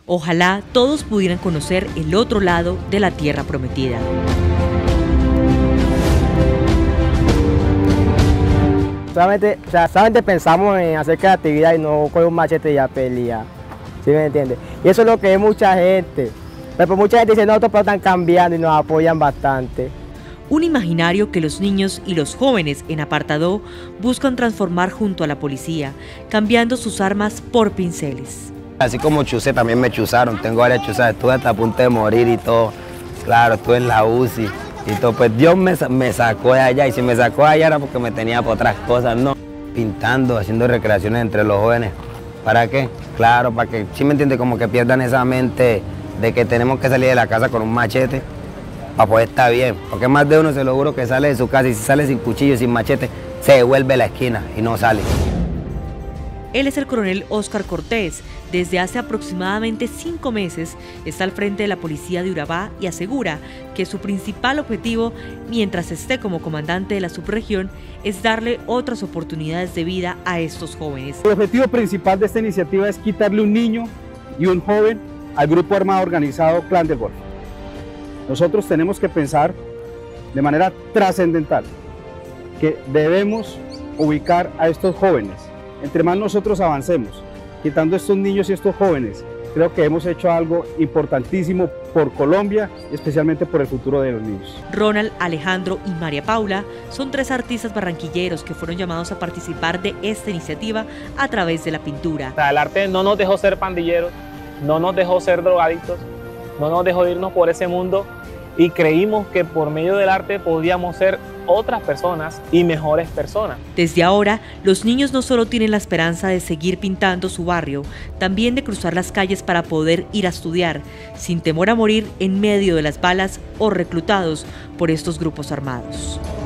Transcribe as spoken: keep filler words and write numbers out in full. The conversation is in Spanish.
Ojalá todos pudieran conocer el otro lado de la tierra prometida. Solamente, o sea, solamente pensamos en hacer creatividad y no con un machete y a pelear. ¿Sí me entiende? Y eso es lo que es mucha gente. Pero mucha gente dice, no, estos están cambiando y nos apoyan bastante. Un imaginario que los niños y los jóvenes en Apartadó buscan transformar junto a la policía, cambiando sus armas por pinceles. Así como chusé, también me chuzaron, tengo varias chuzas, estuve hasta a punto de morir y todo. Claro, estuve en la U C I y todo, pues Dios me, me sacó de allá, y si me sacó de allá era porque me tenía por otras cosas, ¿no? Pintando, haciendo recreaciones entre los jóvenes. ¿Para qué? Claro, para que, ¿sí me entiende? Como que pierdan esa mente de que tenemos que salir de la casa con un machete para poder estar bien. Porque más de uno se lo juro que sale de su casa y si sale sin cuchillo, sin machete, se devuelve a la esquina y no sale. Él es el coronel Óscar Cortés. Desde hace aproximadamente cinco meses está al frente de la policía de Urabá y asegura que su principal objetivo, mientras esté como comandante de la subregión, es darle otras oportunidades de vida a estos jóvenes. El objetivo principal de esta iniciativa es quitarle un niño y un joven al grupo armado organizado Clan del Golfo. Nosotros tenemos que pensar de manera trascendental que debemos ubicar a estos jóvenes. Entre más nosotros avancemos, quitando estos niños y estos jóvenes, creo que hemos hecho algo importantísimo por Colombia y especialmente por el futuro de los niños. Ronald, Alejandro y María Paula son tres artistas barranquilleros que fueron llamados a participar de esta iniciativa a través de la pintura. O sea, el arte no nos dejó ser pandilleros, no nos dejó ser drogadictos, no nos dejó irnos por ese mundo y creímos que por medio del arte podíamos ser otras personas y mejores personas. Desde ahora, los niños no solo tienen la esperanza de seguir pintando su barrio, también de cruzar las calles para poder ir a estudiar, sin temor a morir en medio de las balas o reclutados por estos grupos armados.